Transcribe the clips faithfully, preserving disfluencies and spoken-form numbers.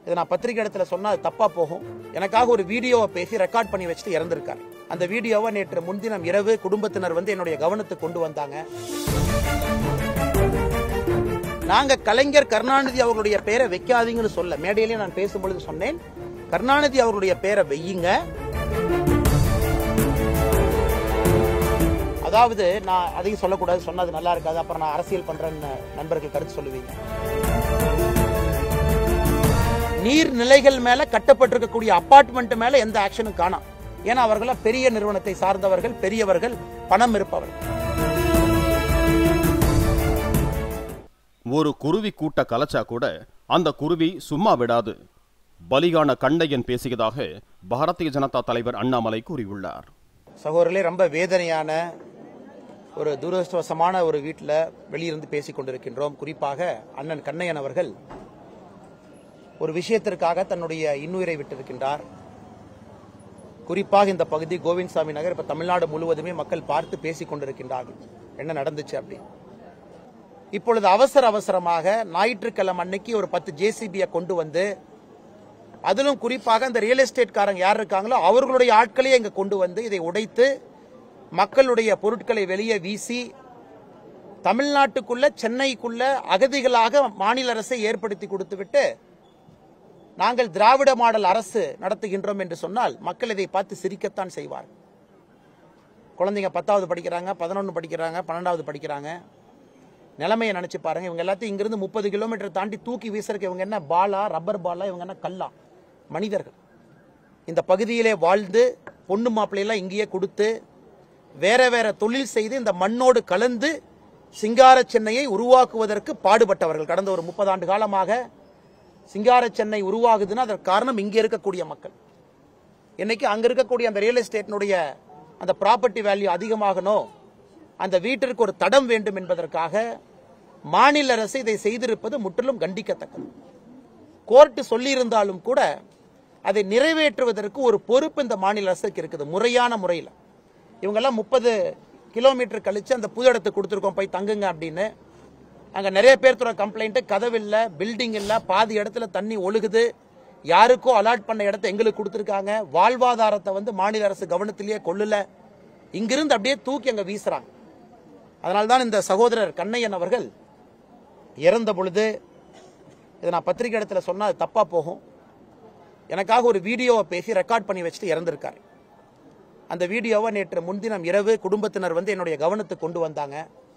இதை நான் பத்திரிகை இடத்துல சொன்னா அது தப்பா போகும். எனக்காக ஒரு வீடியோவை பேசி ரெக்கார்ட் பண்ணி வச்சுட்டு இறந்திருக்காரு. அந்த வீடியோவை நேற்று முன்தினம் இரவு குடும்பத்தினர் வந்து என்னுடைய கவனத்துக்கு கொண்டு வந்தாங்க. நாங்க கலைஞர் கருணாநிதி அவர்களுடைய பேரை வைக்காதீங்கன்னு சொல்ல, மேடையிலே நான் பேசும்பொழுது சொன்னேன், கருணாநிதி அவர்களுடைய பேரை வையுங்க. அதாவது நான் அதையும் சொல்லக்கூடாது, சொன்னது நல்லா இருக்காது, அப்புறம் நான் அரசியல் பண்றேன்னு நண்பர்கள் கருத்து சொல்லுவீங்க. நீர்நிலைகள் மேல கட்டப்பட்டிருக்கக்கூடிய அபார்ட்மெண்ட் மேல எந்த ஆக்ஷனும் காணாம். ஏன்னா அவர்கள் பெரிய நிறுவனத்தை சார்ந்தவர்கள், பெரியவர்கள், பணம் இருப்பவர்கள். ஒரு குருவி கூட்ட கலச்சா கூட அந்த குருவி சும்மா விடாது. பலிகான கண்ணையன் பேசியதாக பாரதிய ஜனதா தலைவர் அண்ணாமலை கூறியுள்ளார். சகோதரர்களே, ரொம்ப வேதனையான ஒரு துரதிருஷ்டவசமான ஒரு வீட்டில் வெளியிருந்து பேசிக் கொண்டிருக்கின்றோம். குறிப்பாக அண்ணன் கண்ணையன் அவர்கள் ஒரு விஷயத்திற்காக தன்னுடைய இன்னுயிரை விட்டிருக்கின்றார். குறிப்பாக இந்த பகுதி கோவிந்தசாமி நகர் இப்ப தமிழ்நாடு முழுவதுமே மக்கள் பார்த்து பேசிக் கொண்டிருக்கின்றார்கள் என்ன நடந்துச்சு அப்படி. இப்பொழுது அவசர அவசரமாக ஞாயிற்றுக்கிழமை அன்னைக்கு ஒரு பத்து ஜேசிபியை கொண்டு வந்து, அதிலும் குறிப்பாக அந்த ரியல் எஸ்டேட் காரங்க யார் இருக்காங்களோ அவர்களுடைய ஆட்களையே இங்க கொண்டு வந்து இதை உடைத்து மக்களுடைய பொருட்களை வெளியே வீசி தமிழ்நாட்டுக்குள்ள சென்னைக்குள்ள அகதிகளாக மாநில அரசை ஏற்படுத்தி கொடுத்துவிட்டு நாங்கள் திராவிட மாடல் அரசு நடத்துகின்றோம் என்று சொன்னால் மக்கள் இதை பார்த்து சிரிக்கத்தான் செய்வார். குழந்தைங்க பத்தாவது படிக்கிறாங்க, பதினொன்று படிக்கிறாங்க, பன்னெண்டாவது படிக்கிறாங்க. நிலைமையை நினைச்சு பாருங்க. இவங்க எல்லாத்தையும் இங்கிருந்து முப்பது கிலோமீட்டர் தாண்டி தூக்கி வீசறதுக்கு இவங்க என்ன பாலா, ரப்பர் பாலா, இவங்க என்ன கல்லா? மனிதர்கள். இந்த பகுதியிலே வாழ்ந்து பொண்ணு மாப்பிள்ளையெல்லாம் இங்கேயே கொடுத்து வேற வேற தொழில் செய்து இந்த மண்ணோடு கலந்து சிங்கார சென்னையை உருவாக்குவதற்கு பாடுபட்டவர்கள். கடந்த ஒரு முப்பது ஆண்டு காலமாக சிங்கார சென்னை உருவாகுதுன்னா அதற்கு காரணம் இங்க இருக்கக்கூடிய மக்கள். இன்னைக்கு அங்க இருக்கக்கூடிய அந்த ரியல் எஸ்டேட்டினுடைய அந்த ப்ராப்பர்ட்டி வேல்யூ அதிகமாகணும், அந்த வீட்டிற்கு ஒரு தடம் வேண்டும் என்பதற்காக மாநில அரசு இதை செய்திருப்பது முற்றிலும் கண்டிக்கத்தக்கது. கோர்ட் சொல்லியிருந்தாலும் கூட அதை நிறைவேற்றுவதற்கு ஒரு பொறுப்பு இந்த மாநில அரசுக்கு இருக்குது, முறையான முறையில். இவங்கெல்லாம் முப்பது கிலோமீட்டர் கழிச்சு அந்த புது இடத்துக்கு கொடுத்துருக்கோம், போய் தங்குங்க அப்படின்னு. அங்க நிறைய பேர்த்தோட கம்ப்ளைண்ட், கதவு இல்ல, பில்டிங் இல்ல, பாதி இடத்துல தண்ணி ஒழுகுது, யாருக்கோ அலாட் பண்ண இடத்தை எங்களுக்கு கொடுத்துருக்காங்க, வாழ்வாதாரத்தை வந்து மாநில அரசு கவனத்திலேயே கொள்ளல, இங்கிருந்து அப்படியே தூக்கி அங்க வீசுறாங்க. அதனால்தான் இந்த சகோதரர் கண்ணையன் அவர்கள் இறந்த பொழுது, இதை நான் பத்திரிகை இடத்துல சொன்னா அது தப்பா போகும், எனக்காக ஒரு வீடியோவை பேசி ரெக்கார்ட் பண்ணி வச்சுட்டு இறந்திருக்காரு. அந்த வீடியோவை நேற்று முன்தினம் இரவு குடும்பத்தினர் வந்து என்னுடைய கவனத்துக்கு கொண்டு வந்தாங்க.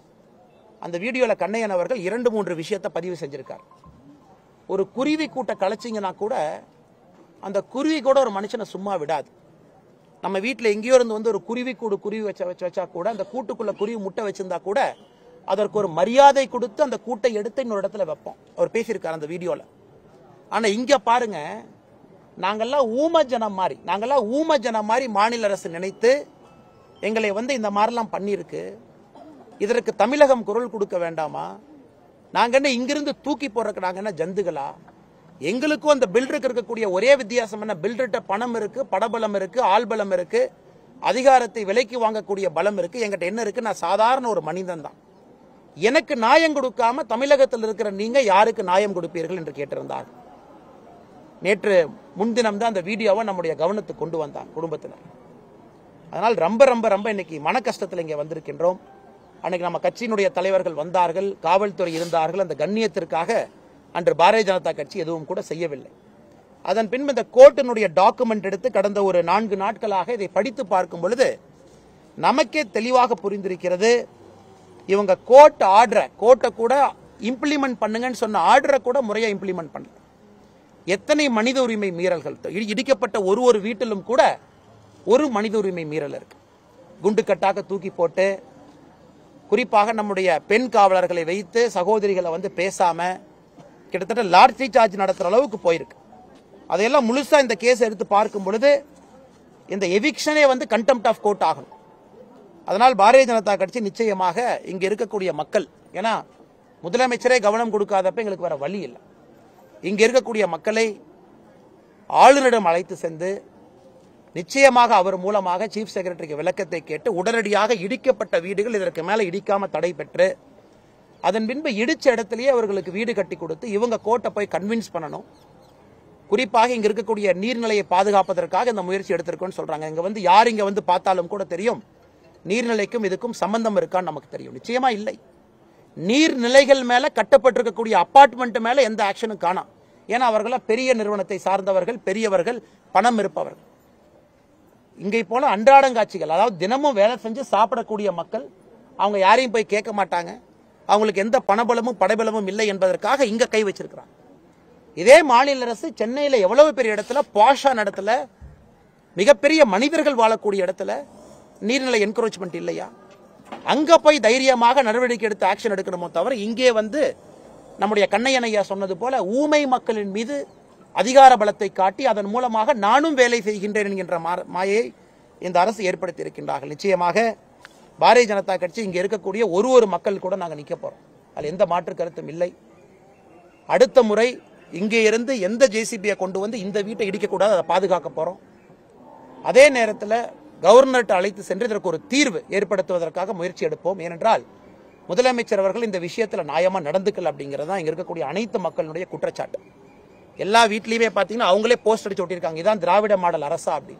அந்த வீடியோல கண்ணையன் அவர்கள் இரண்டு மூன்று விஷயத்தை பதிவு செஞ்சிருக்கார். ஒரு குருவி கூட்ட கலைச்சிங்கன்னா கூட அந்த குருவி கூட ஒரு மனுஷனை சும்மா விடாது. நம்ம வீட்டில் எங்கேயோ இருந்து வந்து ஒரு குருவி கூடு குருவி வச்ச வச்சு வச்சா கூட, அந்த கூட்டுக்குள்ள குருவி முட்டை வச்சிருந்தா கூட அதற்கு ஒரு மரியாதை கொடுத்து அந்த கூட்டை எடுத்து இன்னொரு இடத்துல வைப்போம். அவர் பேசியிருக்கார் அந்த வீடியோல. ஆனா இங்க பாருங்க, நாங்கெல்லாம் ஊம ஜனம் மாதிரி நாங்கெல்லாம் ஊம ஜனம் மாதிரி மாநில அரசு நினைத்து எங்களை வந்து இந்த மாதிரிலாம் பண்ணியிருக்கு. இதற்கு தமிழகம் குரல் கொடுக்க வேண்டாமா? நாங்க என்ன இங்கிருந்து தூக்கி போறதுக்கு நாங்க என்ன ஜந்துகளா? எங்களுக்கும் அந்த பில்டருக்கு இருக்கக்கூடிய ஒரே வித்தியாசம் என்ன, பில்டர்கிட்ட பணம் இருக்கு, படபலம் இருக்கு, ஆள்பலம் இருக்கு, அதிகாரத்தை விலைக்கு வாங்கக்கூடிய பலம் இருக்கு. என்கிட்ட என்ன இருக்கு, நான் சாதாரண ஒரு மனிதன் தான். எனக்கு நியாயம் கொடுக்காம தமிழகத்தில் இருக்கிற நீங்க யாருக்கு நியாயம் கொடுப்பீர்கள் என்று கேட்டிருந்தார். நேற்று முன்தினம் தான் அந்த வீடியோவை நம்முடைய கவனத்துக்கு கொண்டு வந்தாங்க குடும்பத்தினர். அதனால் ரொம்ப ரொம்ப ரொம்ப இன்னைக்கு மன கஷ்டத்தில் இங்கே வந்திருக்கின்றோம். அன்னைக்கு நம்ம கட்சியினுடைய தலைவர்கள் வந்தார்கள், காவல்துறை இருந்தார்கள். அந்த கண்ணியத்திற்காக அன்று பாரதிய ஜனதா கட்சி எதுவும் கூட செய்யவில்லை. அதன் பின்பு இந்த கோர்ட்டினுடைய டாக்குமெண்ட் எடுத்து கடந்த ஒரு நான்கு நாட்களாக இதை படித்து பார்க்கும் பொழுது நமக்கே தெளிவாக புரிந்திருக்கிறது, இவங்க கோர்ட் ஆர்டரை கோர்ட்டை கூட இம்ப்ளிமெண்ட் பண்ணுங்கன்னு சொன்ன ஆர்டரை கூட முறையா இம்ப்ளிமெண்ட் பண்ணல. எத்தனை மனித உரிமை மீறல்கள், இடிக்கப்பட்ட ஒரு ஒரு வீட்டிலும் கூட ஒரு மனித உரிமை மீறல் இருக்கு. குண்டு கட்டாக தூக்கி போட்டு, குறிப்பாக நம்முடைய பெண் காவலர்களை வைத்து சகோதரிகளை வந்து பேசாம கிட்டத்தட்ட லாட்ரி சார்ஜ் நடத்துற அளவுக்கு போயிருக்கு. அதையெல்லாம் முழுசா இந்த கேஸ் எடுத்து பார்க்கும் பொழுது இந்த எவிக்ஷனே வந்து கண்டெம்ப்ட் ஆஃப் கோர்ட் ஆகணும். அதனால் பாரதிய ஜனதா கட்சி நிச்சயமாக இங்க இருக்கக்கூடிய மக்கள், ஏன்னா முதலமைச்சரே கவனம் கொடுக்காதப்ப எங்களுக்கு வேற வழி இல்லை, இங்க இருக்கக்கூடிய மக்களை ஆளுநரிடம் அழைத்து சென்று நிச்சயமாக அவர் மூலமாக சீஃப் செக்ரட்டரிக்கு விளக்கத்தை கேட்டு உடனடியாக இடிக்கப்பட்ட வீடுகள் இதற்கு மேல இடிக்காம தடை பெற்று அதன் பின்பு இடிச்ச இடத்திலேயே அவர்களுக்கு வீடு கட்டி கொடுத்து இவங்க கோர்ட்டை போய் கன்வின்ஸ் பண்ணணும். குறிப்பாக இங்க இருக்கக்கூடிய நீர்நிலையை பாதுகாப்பதற்காக இந்த முயற்சி எடுத்திருக்கோம்னு சொல்றாங்க. இங்க வந்து யார் இங்க வந்து பார்த்தாலும் கூட தெரியும் நீர்நிலைக்கும் இதுக்கும் சம்பந்தம் இருக்கான்னு நமக்கு தெரியும். நிச்சயமா இல்லை. நீர்நிலைகள் மேல கட்டப்பட்டிருக்கக்கூடிய அபார்ட்மெண்ட் மேல எந்த ஆக்ஷனும் காணாம். ஏன்னா அவர்கள பெரிய நிறுவனத்தை சார்ந்தவர்கள், பெரியவர்கள், பணம் இருப்பவர்கள். இங்கே போல அன்றாடங்காட்சிகள், அதாவது தினமும் வேலை செஞ்சு சாப்பிடக்கூடிய மக்கள், அவங்க யாரையும் போய் கேட்க மாட்டாங்க. அவங்களுக்கு எந்த பணபலமும் படைபலமும் இல்லை என்பதற்காக இங்க கை வச்சிருக்கிறாங்க. இதே மாநில அரசு சென்னையில எவ்வளவு பெரிய இடத்துல, பாஷான இடத்துல, மிகப்பெரிய மனிதர்கள் வாழக்கூடிய இடத்துல நீர்நிலை என்கரேஜ்மெண்ட் இல்லையா? அங்க போய் தைரியமாக நடவடிக்கை எடுத்து ஆக்ஷன் எடுக்கணுமோ தவிர இங்கே வந்து நம்முடைய கண்ணையன் ஐயா சொன்னது போல ஊமை மக்களின் மீது அதிகார பலத்தை காட்டி அதன் மூலமாக நானும் வேலை செய்கின்றேன் என்கின்ற மாயை இந்த அரசு ஏற்படுத்தி இருக்கின்றார்கள். நிச்சயமாக பாரதிய ஜனதா கட்சி இங்க இருக்கக்கூடிய ஒரு ஒரு மக்கள் கூட நாங்கள் நிக்க போறோம். அதில் எந்த மாற்று கருத்தும் இல்லை. அடுத்த முறை இங்கே இருந்து எந்த ஜேசிபியை கொண்டு வந்து இந்த வீட்டை இடிக்கக்கூடாது, அதை பாதுகாக்க போறோம். அதே நேரத்தில் கவர்னர்கிட்ட அழைத்து சென்று இதற்கு ஒரு தீர்வு ஏற்படுத்துவதற்காக முயற்சி எடுப்போம். ஏனென்றால் முதலமைச்சர் அவர்கள் இந்த விஷயத்தில் நியாயமா நடந்துக்கல அப்படிங்கிறது தான் இங்க இருக்கக்கூடிய அனைத்து மக்களுடைய குற்றச்சாட்டு. எல்லா வீட்லயுமே பாத்தீங்கன்னா அவங்களே போஸ்ட் அடிச்சு ஒட்டியிருக்காங்க, இதான் திராவிட மாடல் அரசா அப்படி.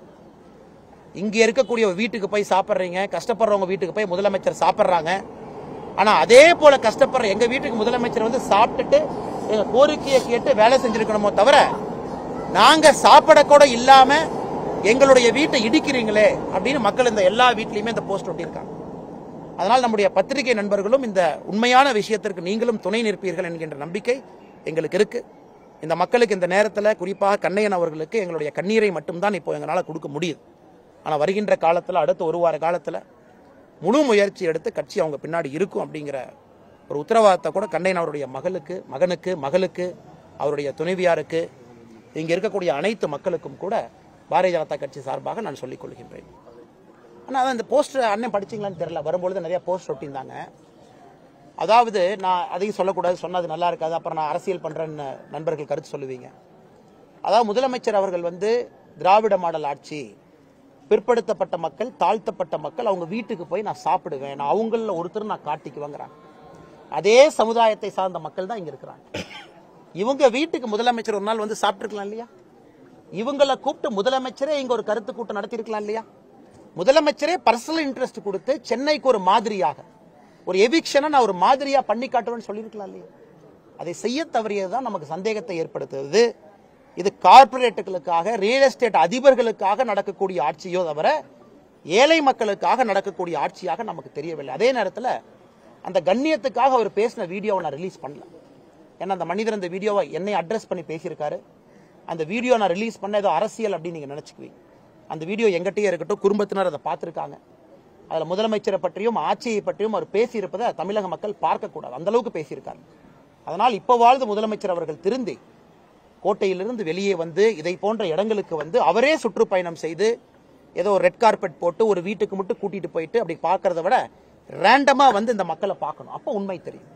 இங்க இருக்கக்கூடிய வீட்டுக்கு போய் சாப்பிட்றீங்க, கஷ்டப்படுறவங்க வீட்டுக்கு போய் முதலமைச்சர் சாப்பிட்றாங்க. ஆனா அதே போல கஷ்டப்படுற எங்க வீட்டுக்கு முதலமைச்சர் வந்து சாப்பிட்டுட்டு எங்க கோரிக்கையை கேட்டு வேலை செஞ்சிருக்கணுமோ தவிர நாங்க சாப்பிட கூட இல்லாம எங்களுடைய வீட்டை இடிக்கிறீங்களே அப்படின்னு மக்கள் இந்த எல்லா வீட்லயுமே இந்த போஸ்ட் ஒட்டியிருக்காங்க. அதனால் நம்முடைய பத்திரிகை நண்பர்களும் இந்த உண்மையான விஷயத்திற்கு நீங்களும் துணை நிற்பீர்கள் என்கின்ற நம்பிக்கை எங்களுக்கு இருக்கு. இந்த மக்களுக்கு இந்த நேரத்தில் குறிப்பாக கண்ணையன் அவர்களுக்கு எங்களுடைய கண்ணீரை மட்டும்தான் இப்போ எங்களால் கொடுக்க முடியுது. ஆனால் வருகின்ற காலத்தில் அடுத்த ஒரு வார காலத்தில் முழு முயற்சி எடுத்து கட்சி அவங்க பின்னாடி இருக்கும் அப்படிங்கிற ஒரு உத்தரவாதத்தை கூட கண்ணையன் அவருடைய மகளுக்கு, மகனுக்கு, மகளுக்கு, அவருடைய துணைவியாருக்கு, இங்கே இருக்கக்கூடிய அனைத்து மக்களுக்கும் கூட பாரதிய ஜனதா கட்சி சார்பாக நான் சொல்லிக் கொள்கின்றேன். ஆனால் அதான் இந்த போஸ்ட் அண்ணன் படிச்சிங்களான்னு தெரியல, வரும்பொழுது நிறைய போஸ்ட் ஒட்டியிருந்தாங்க. அதாவது நான் அதையும் சொல்லக்கூடாது, சொன்னது நல்லா இருக்காது, அப்புறம் நான் அரசியல் பண்றேன்னு நண்பர்கள் கருத்து சொல்லுவீங்க. அதாவது முதலமைச்சர் அவர்கள் வந்து திராவிட மாடல் ஆட்சி, பிற்படுத்தப்பட்ட மக்கள், தாழ்த்தப்பட்ட மக்கள் அவங்க வீட்டுக்கு போய் நான் சாப்பிடுவேன், நான் அவங்கள ஒருத்தர் நான் காட்டிக்குவேங்கிறாங்க. அதே சமுதாயத்தை சார்ந்த மக்கள் தான் இங்க இருக்கிறாங்க. இவங்க வீட்டுக்கு முதலமைச்சர் ஒரு நாள் வந்து சாப்பிட்டுருக்கலாம் இல்லையா? இவங்களை கூப்பிட்டு முதலமைச்சரே இங்க ஒரு கருத்து கூட்டம் நடத்தி இருக்கலாம் இல்லையா? முதலமைச்சரே பர்சனல் இன்ட்ரெஸ்ட் கொடுத்து சென்னைக்கு ஒரு மாதிரியாக ஒரு எவிக்ஷனை நான் ஒரு மாதிரியா பண்ணி காட்டுவேன்னு சொல்லியிருக்கலாம் இல்லையா? அதை செய்ய தவறியதுதான் நமக்கு சந்தேகத்தை ஏற்படுத்துவது. இது கார்பரேட்டுகளுக்காக, ரியல் எஸ்டேட் அதிபர்களுக்காக நடக்கக்கூடிய ஆட்சியோ தவிர ஏழை மக்களுக்காக நடக்கக்கூடிய ஆட்சியாக நமக்கு தெரியவில்லை. அதே நேரத்தில் அந்த கண்ணியத்துக்காக அவர் பேசின வீடியோவை நான் ரிலீஸ் பண்ணல. ஏன்னா அந்த மனிதர் அந்த வீடியோவை என்னை அட்ரஸ் பண்ணி பேசியிருக்காரு. அந்த வீடியோ நான் ரிலீஸ் பண்ண ஏதோ அரசியல் அப்படின்னு நீங்க நினைச்சுக்குவீங்க. அந்த வீடியோ எங்கிட்டே இருக்கட்டும், குடும்பத்தினர் அதை பார்த்திருக்காங்க. அதில் முதலமைச்சரை பற்றியும் ஆட்சியை பற்றியும் அவர் பேசியிருப்பதை தமிழக மக்கள் பார்க்கக்கூடாது, அந்த அளவுக்கு பேசியிருக்காரு. அதனால் இப்போ வாழ்ந்து முதலமைச்சர் அவர்கள் திருந்தி கோட்டையிலிருந்து வெளியே வந்து இதை போன்ற இடங்களுக்கு வந்து அவரே சுற்றுப்பயணம் செய்து ஏதோ ஒரு ரெட் கார்பெட் போட்டு ஒரு வீட்டுக்கு மட்டும் கூட்டிட்டு போயிட்டு அப்படி பார்க்கறத விட ரேண்டமா வந்து இந்த மக்களை பார்க்கணும், அப்போ உண்மை தெரியும்.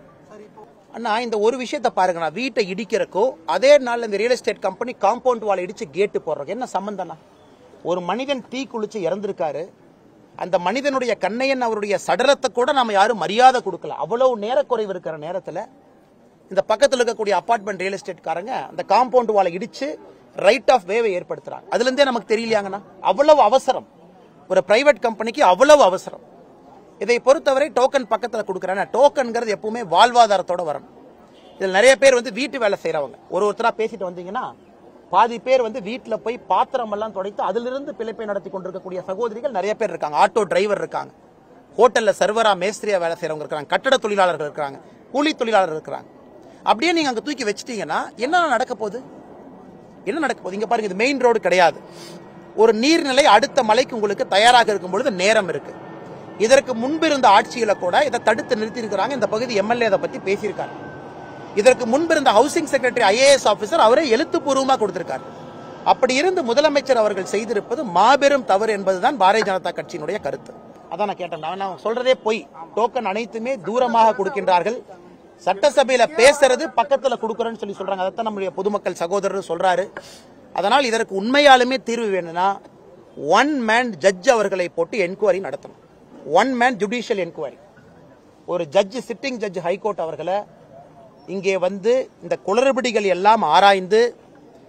அண்ணா இந்த ஒரு விஷயத்தை பாருங்க, நான் வீட்டை இடிக்கிறக்கோ அதே நாள் இந்த real estate company compound wall இடிச்சு கேட்டு போடுறோம், என்ன சம்பந்தம்னா? ஒரு மனிதன் தீ குளிச்சு இறந்திருக்காரு, அந்த மனிதனுடைய கண்ணையன் அவருடைய சடலத்தை கூட நாம யாரும் மரியாதை கொடுக்கல. அவ்வளவு நேரக்குறைவு இருக்கிற நேரத்தில் இந்த பக்கத்தில் இருக்கக்கூடிய அபார்ட்மெண்ட் ரியல் எஸ்டேட் காரங்க அந்த காம்பவுண்ட் வாலை இடிச்சு ரைட் ஆஃப் வேவை ஏற்படுத்துறாங்க. அதுல இருந்தே நமக்கு தெரியலையாங்கண்ணா, அவ்வளவு அவசரம் ஒரு பிரைவேட் கம்பெனிக்கு, அவ்வளவு அவசரம். இதை பொறுத்தவரை டோக்கன் பக்கத்தில் கொடுக்குறேன். டோக்கன்ங்கிறது எப்பவுமே வாழ்வாதாரத்தோட வரணும். இதில் நிறைய பேர் வந்து வீட்டு வேலை செய்யறவங்க ஒரு ஒருத்தரா பேசிட்டு வந்தீங்கன்னா பாதி பேர் வந்து வீட்டில் போய் பாத்திரம் எல்லாம் துடைத்து அதிலிருந்து பிழைப்பை நடத்தி கொண்டிருக்கக்கூடிய சகோதரிகள் நிறைய பேர் இருக்காங்க. ஆட்டோ டிரைவர் இருக்காங்க, ஹோட்டல்ல சர்வரா மேஸ்திரியா வேலை செய்யறவங்க இருக்காங்க, கட்டட தொழிலாளர்கள் இருக்காங்க, கூலி தொழிலாளர்கள் இருக்கிறாங்க. அப்படியே நீங்க அங்க தூக்கி வச்சிட்டீங்கன்னா என்ன நடக்க போகுது? என்ன நடக்க போகுது? இங்க பாருங்க, இது மெயின் ரோடு கிடையாது. ஒரு நீர்நிலை அடுத்த மலைக்கு உங்களுக்கு தயாராக இருக்கும் பொழுது நேரம் இருக்கு. இதற்கு முன்பு இருந்த ஆட்சியில கூட இதை தடுத்து நிறுத்தி இருக்கிறாங்க. இந்த பகுதி எம்எல்ஏ அதை பத்தி பேசியிருக்காங்க. இதற்கு முன்பு இருந்த ஹவுசிங் செக்ரட்டரி ஐஏஎஸ் ஆபீசர் அவரே எழுத்துப்பூர்வமா கொடுத்திருக்காரு. அப்படி இருந்து முதலமைச்சர் அவர்கள் செய்திருப்பது மாபெரும் தவறு என்பதுதான் பாரதிய ஜனதா கட்சியினுடைய கருத்து. அதான் நான் கேட்டேன், நான் சொல்றதே போய் டோக்கன் அனைத்துமே தூரமாக கொடுக்கின்றார்கள். சட்டசபையில பேசுறது பக்கத்துல கொடுக்கறேன்னு சொல்லி சொல்றாங்க. அதைத்தான் நம்முடைய பொதுமக்கள் சகோதரர் சொல்றாரு. அதனால் இதற்கு உண்மையாலுமே தீர்வு வேணும்னா ஒன் மேன் ஜட்ஜ் அவர்களை போட்டு என்கொயரி நடத்தணும். One man judicial enquiry. ஒரு ஜட்ஜ், சிட்டிங் ஜட்ஜ் ஹைகோர்ட் அவர்களை இங்கே வந்து இந்த குளறுபடிகள் எல்லாம் ஆராய்ந்து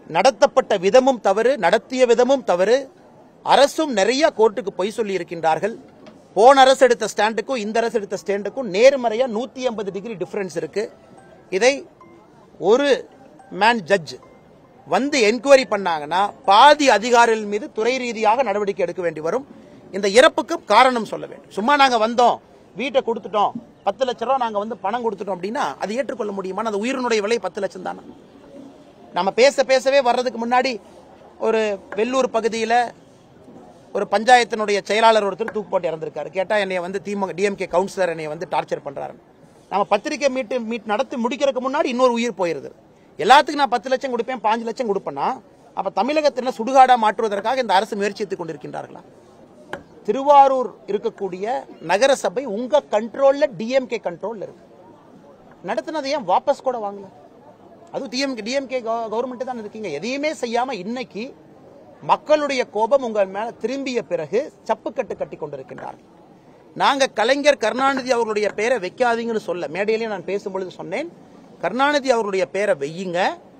நடத்தப்பட்ட விதமும் தவறு, நடத்திய விதமும் தவறு. அரசும் நிறைய கோர்ட்டுக்கு பொய் சொல்லி இருக்கின்றார்கள். போன அரசு எடுத்த ஸ்டாண்டுக்கும் இந்த அரசு எடுத்த ஸ்டாண்டுக்கும் நேர்மறையா நூத்தி ஐம்பது டிகிரி டிஃபரன்ஸ் இருக்கு. இதை ஒரு மேன் ஜட்ஜ் வந்து என்கொயரி பண்ணாங்கன்னா பாதி அதிகாரிகள் மீது துறை ரீதியாக நடவடிக்கை எடுக்க வேண்டி வரும். இந்த இறப்புக்கு காரணம் சொல்ல வேண்டும். சும்மா நாங்க வந்தோம், வீட்டை கொடுத்துட்டோம், பத்து லட்சம் ரூபாய் நாங்க வந்து பணம் கொடுத்துட்டோம் அப்படின்னா அது ஏற்றுக்கொள்ள முடியுமா? அந்த உயிரினுடைய விலை பத்து லட்சம் தானே. நம்ம பேச பேசவே வர்றதுக்கு முன்னாடி ஒரு வெள்ளூர் பகுதியில் ஒரு பஞ்சாயத்தினுடைய செயலாளர் ஒருத்தர் தூக்கு போட்டு இறந்திருக்காரு. கேட்டா என்னைய வந்து திமுக டிஎம்கே கவுன்சிலர் என்னைய வந்து டார்ச்சர் பண்றாரு. நம்ம பத்திரிகை மீட் மீட் நடத்தி முடிக்கிறதுக்கு முன்னாடி இன்னொரு உயிர் போயிருது. எல்லாத்துக்கும் நான் பத்து லட்சம் கொடுப்பேன், பாஞ்சு லட்சம் கொடுப்பேன்னா அப்ப தமிழகத்தில் சுடுகாடா மாற்றுவதற்காக இந்த அரசு முயற்சித்துக் கொண்டிருக்கின்றார்களா? திருவாரூர் இருக்கக்கூடிய நகரசபை உங்க கண்ட்ரோல்ல டிஎம்கே கண்ட்ரோல்ல இருக்கு. நடத்தினதை ஏன் வாபஸ் கூட வாங்கல? அது டிஎம்கே டிஎம்கே கவர்மெண்ட் தான் இருக்கீங்க. எதையுமே செய்யாம இன்னைக்கு மக்களுடைய கோபம் உங்கள் மேல திரும்பிய பிறகு சப்புக்கட்டு கட்டி கொண்டிருக்கின்றார்கள். நாங்க கலைஞர் கருணாநிதி அவர்களுடைய பேரை வைக்காதீங்கன்னு சொல்ல மேடையிலேயே நான் பேசும்பொழுது சொன்னேன், கருணாநிதி அவர்களுடைய பேரை வையுங்க,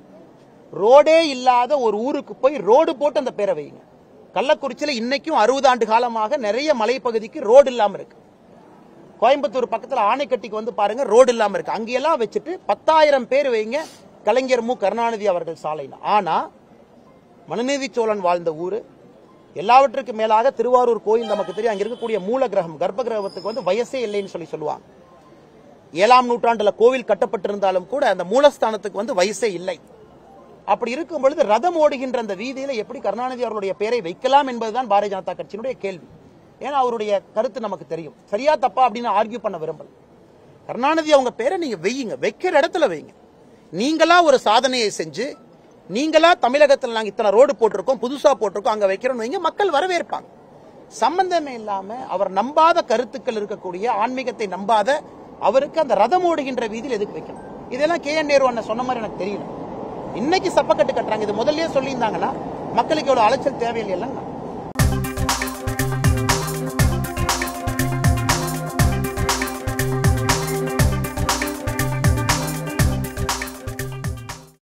ரோடே இல்லாத ஒரு ஊருக்கு போய் ரோடு போட்டு அந்த பேரை வையுங்க. கள்ளக்குறிச்சியில இன்னைக்கும் அறுபது ஆண்டு காலமாக நிறைய மலைப்பகுதிக்கு ரோடு இல்லாம இருக்கு. கோயம்புத்தூர் பக்கத்துல ஆணைக்கட்டிக்கு வந்து பாருங்க, ரோடு இல்லாம இருக்கு. அங்கெல்லாம் வச்சுட்டு பத்தாயிரம் பேர் வைங்க கலைஞர் மு கருணாநிதி அவர்கள் சாலையில். ஆனா மனுநீதி சோழன் வாழ்ந்த ஊரு, எல்லாவற்றுக்கு மேலாக திருவாரூர் கோயில் நமக்கு தெரியும். அங்க இருக்கக்கூடிய மூல கிரகம் கர்ப்ப கிரகத்துக்கு வந்து வயசே இல்லைன்னு சொல்லி சொல்லுவாங்க. ஏழாம் நூற்றாண்டுல கோவில் கட்டப்பட்டிருந்தாலும் கூட அந்த மூலஸ்தானத்துக்கு வந்து வயசே இல்லை. அப்படி இருக்கும் பொழுது ரதம் ஓடுகின்ற அந்த வீதியில எப்படி கருணாநிதி அவருடைய பெயரை வைக்கலாம் என்பதுதான் பாரதிய ஜனதா கட்சியினுடைய கேள்வி. ஏன்னா அவருடைய கருத்து நமக்கு தெரியும். சரியா தப்பா அப்படின்னு ஆர்கியூ பண்ண விரும்பல. கருணாநிதி அவங்க பேரை நீங்க வையுங்க, வைக்கிற இடத்துல வைங்க. நீங்களா ஒரு சாதனையை செஞ்சு நீங்களா தமிழகத்தில் நாங்க இத்தனை ரோடு போட்டிருக்கோம், புதுசா போட்டிருக்கோம், அங்க வைக்கிறோம் வைங்க, மக்கள் வரவேற்பாங்க. சம்பந்தமே இல்லாம அவர் நம்பாத கருத்துக்கள் இருக்கக்கூடிய, ஆன்மீகத்தை நம்பாத அவருக்கு அந்த ரதம் ஓடுகின்ற வீதியில் எதுக்கு வைக்கணும்? இதெல்லாம் கே என் நேரு அண்ணன் சொன்ன மாதிரி எனக்கு தெரியல. இன்னைக்கு சப்பக்கட்டு கட்டுறாங்க. இது முதல்லயே சொல்லியிருந்தாங்கன்னா மக்களுக்கு எவ்வளவு அலைச்சல் தேவையில்லை இல்லைங்க.